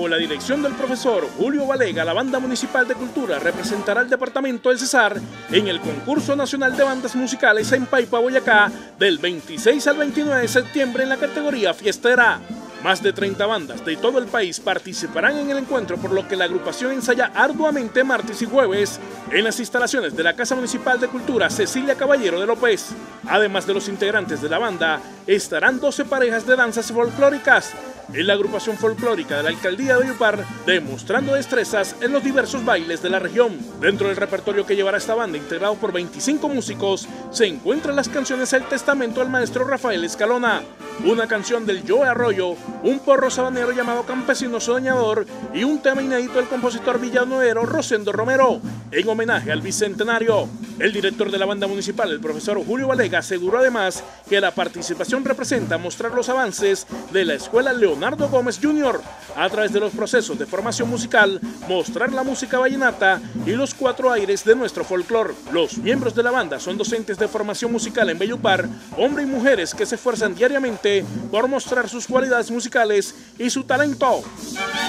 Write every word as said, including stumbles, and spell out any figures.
Bajo la dirección del profesor Julio Valega, la Banda Municipal de Cultura representará al departamento del Cesar en el Concurso Nacional de Bandas Musicales en Paipa, Boyacá, del veintiséis al veintinueve de septiembre en la categoría fiestera. Más de treinta bandas de todo el país participarán en el encuentro, por lo que la agrupación ensaya arduamente martes y jueves en las instalaciones de la Casa Municipal de Cultura Cecilia Caballero de López. Además de los integrantes de la banda, estarán doce parejas de danzas folclóricas en la agrupación folclórica de la Alcaldía de Valledupar, demostrando destrezas en los diversos bailes de la región. Dentro del repertorio que llevará esta banda, integrado por veinticinco músicos, se encuentran las canciones El Testamento del maestro Rafael Escalona, una canción del Joe Arroyo, un porro sabanero llamado Campesino Soñador y un tema inédito del compositor villanuevero Rosendo Romero, en homenaje al Bicentenario. El director de la banda municipal, el profesor Julio Valega, aseguró además que la participación representa mostrar los avances de la Escuela Leonardo Gómez junior a través de los procesos de formación musical, mostrar la música vallenata y los cuatro aires de nuestro folclore. Los miembros de la banda son docentes de formación musical en Valledupar, hombres y mujeres que se esfuerzan diariamente por mostrar sus cualidades musicales y su talento.